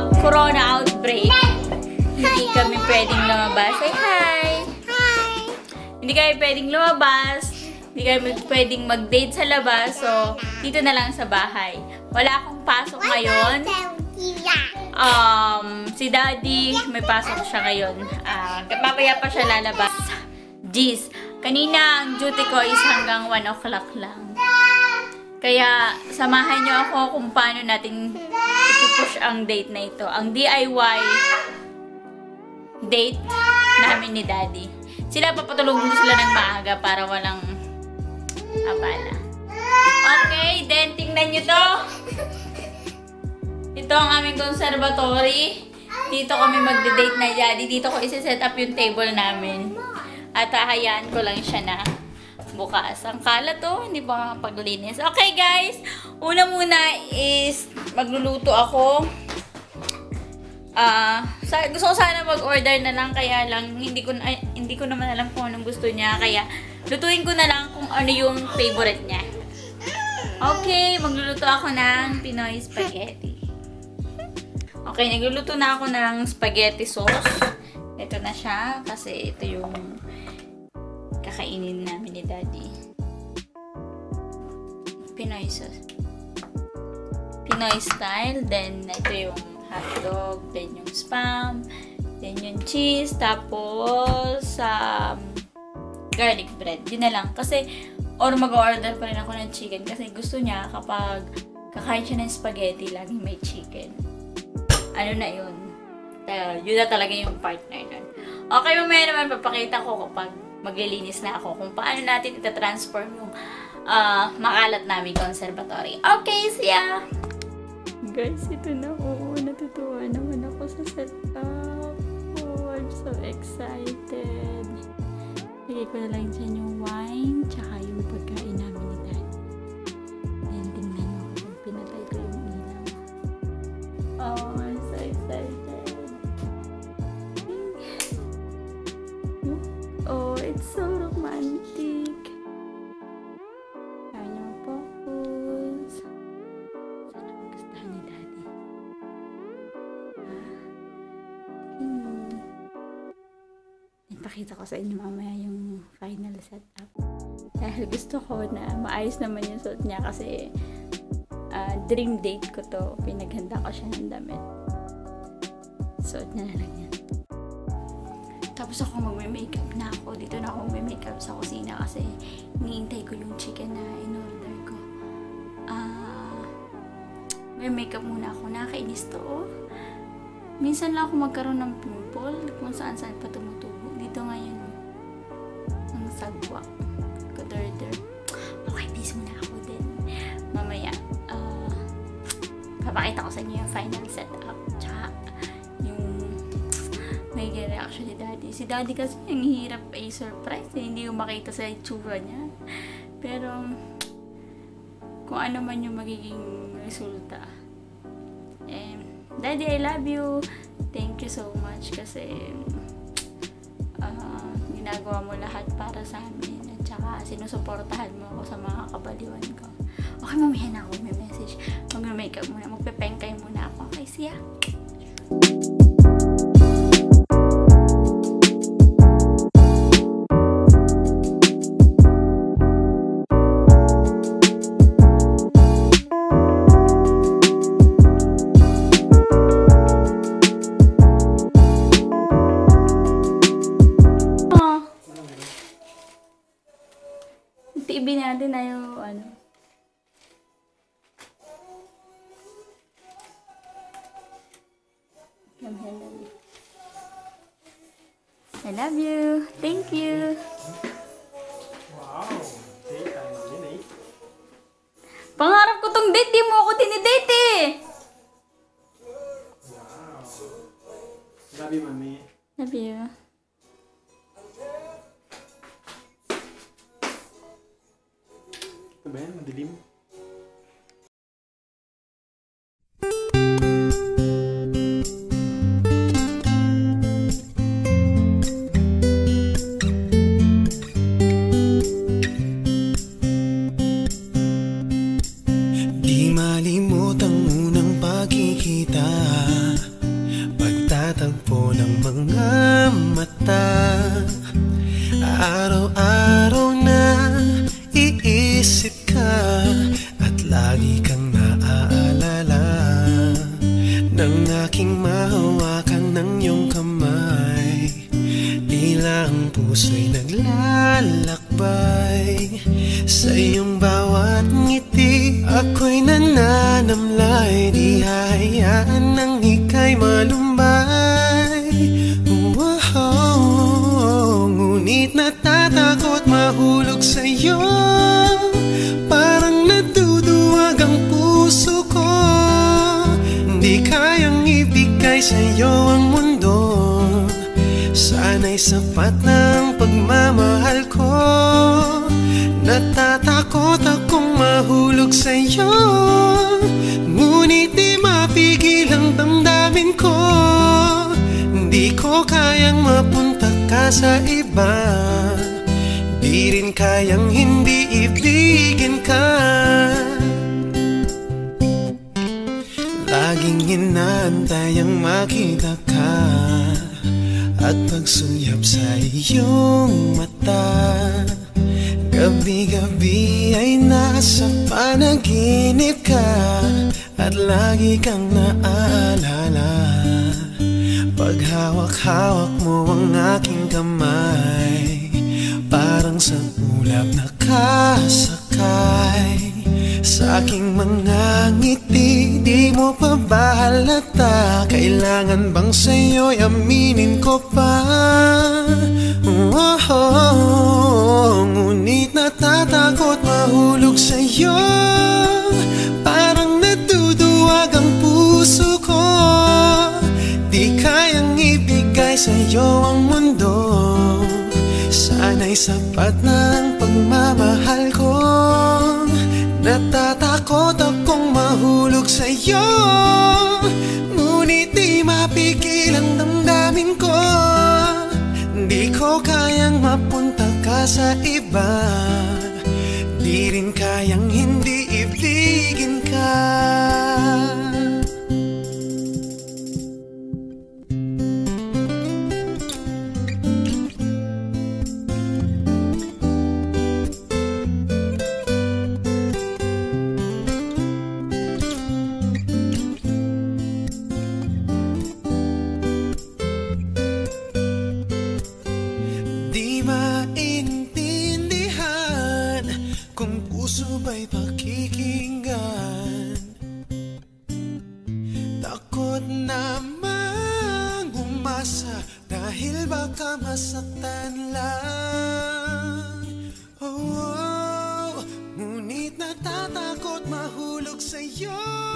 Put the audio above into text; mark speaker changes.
Speaker 1: corona outbreak, hindi kami pwedeng lumabas. Say hi!
Speaker 2: Hi!
Speaker 1: Hindi kami pwedeng lumabas. Hindi kami pwedeng mag-date sa labas. So, dito na lang sa bahay. Wala akong pasok ngayon. Si Daddy, may pasok siya ngayon. Papaya pa siya lalabas. Jeez, kanina ang duty ko is hanggang 1 o'clock lang. Kaya, samahan niyo ako kung paano natin ipupush ang date na ito. Ang DIY date namin ni Daddy. Sila papatulogin sila ng maaga para walang abala. Okay, then tingnan nyo to. Ito ang aming conservatory. Dito kami magde-date na Daddy. Dito ko isi-set up yung table namin. At hahayaan ko lang siya na bukas. Ang kalat to, hindi pa paglinis. Okay guys, una muna is magluluto ako. Gusto ko sana mag-order na lang, kaya lang hindi ko naman alam kung anong gusto niya, kaya lutuin ko na lang kung ano yung favorite niya. Okay, magluluto ako ng Pinoy spaghetti. Okay, nagluluto na ako ng spaghetti sauce. Ito na siya kasi ito yung kakainin namin ni Daddy. Pinoy sauce. Pinoy style, then ito yung hotdog, then yung spam, then yung cheese, tapos garlic bread. Yun na lang. Kasi, or mag-order pa rin ako ng chicken kasi gusto niya kapag kakain siya ng spaghetti, laging may chicken. Ano na yun? Yun na talaga yung partner nun. Okay, mamaya naman papakita ko kapag maglilinis na ako kung paano natin itatransform yung makalat namin conservatory. Okay, siya! Guys, ito na. Oo, natutuwa naman ako sa setup. Oh, I'm so excited. Lagay ko na lang dyan yung wine, tsaka yung pagkain namin ni Dad. Then, tingnan nyo kung pinatay ko yung ilaw. Oh, I'm so excited. Oh, it's so romantic. Kaya nyo focus. Sana magustuhan ni Daddy. Ipakita ko sa inyo mamaya yung final setup. Dahil gusto ko na maayos naman yung suot niya kasi dream date ko to. Pinaghanda ko siya ng damit. Suot niya na lang yan. Tapos ako magme-makeup na ako. Dito na ako magme-makeup sa kusina kasi iniintay ko yung chicken na in-order ko. May makeup muna ako. Nakakainis to. Minsan lang ako magkaroon ng pimple kung saan-saan pa tumutubo. Dito ngayon, ang sagwa. Kader-der. Okay, peace muna ako din. Mamaya, papakita ko sa inyo yung final setup. Tsaka, yung may reaction ni Daddy. Si Daddy kasi ang hirap i-surprise. Hindi ko makita sa itsura niya. Pero, kung ano man yung magiging resulta. Daddy, I love you. Thank you so much kasi ginagawa mo lahat para sa amin at saka sinusuportahan mo ako sa mga kabaliwan ko. Okay, mamaya na ako may message. Mag-makeup muna. Magpe-pengkay muna ako. Okay, siya. TV natin na yung ano. I love you. Thank you.
Speaker 3: Wow. Date time din eh.
Speaker 1: Pangarap ko tong date. Di mo ako dinidate eh.
Speaker 3: Wow. Love you, Mami.
Speaker 1: Love you.
Speaker 3: Ito ba yan? Madilim?
Speaker 4: Di malimot ang unang pagkikita.
Speaker 2: aking mahawakan ng iyong kamay. Tila ang puso'y naglalakbay sa iyong bawat ngiti. Ako'y nananamlay, di hahayaan nang ika'y malumbay. Wow, ngunit natatakot mahulog sa'yo. Parang natuduwag ang puso ko. Di kayang ibigay sa'yo ang mundo. Sana'y sapat na ang pagmamahal ko. Natatakot akong mahulog sa'yo, ngunit di mapigil ang damdamin ko. Di ko kayang mapunta ka sa iba, di rin kayang hindi ibigin ka. Laging inaantay ang makita ka at pagsulyap sa iyong mata. Gabi-gabi ay nasa panaginip ka at lagi kang naaalala. Paghawak-hawak mo ang aking kamay, parang sa ulap nakasakay. Sa aking mga ngiti, di mo pa ba halata? Kailangan bang sa'yo'y aminin ko pa? Ngunit natatakot mahulog sa'yo. Parang natuduwag ang puso ko. Di kayang ibigay sa'yo ang mundo. Sana'y sapat na ang pagmamahal ko. Natatakot akong mahulog sa'yo, ngunit di mapigil ang damdamin ko. Di ko kayang mapunta ka sa iba, di rin kayang hindi ibigin ka. Kung puso ba'y pakikinggan, takot namang umasa dahil baka masaktan lang. Oh, ngunit natatakot mahulog sa'yo.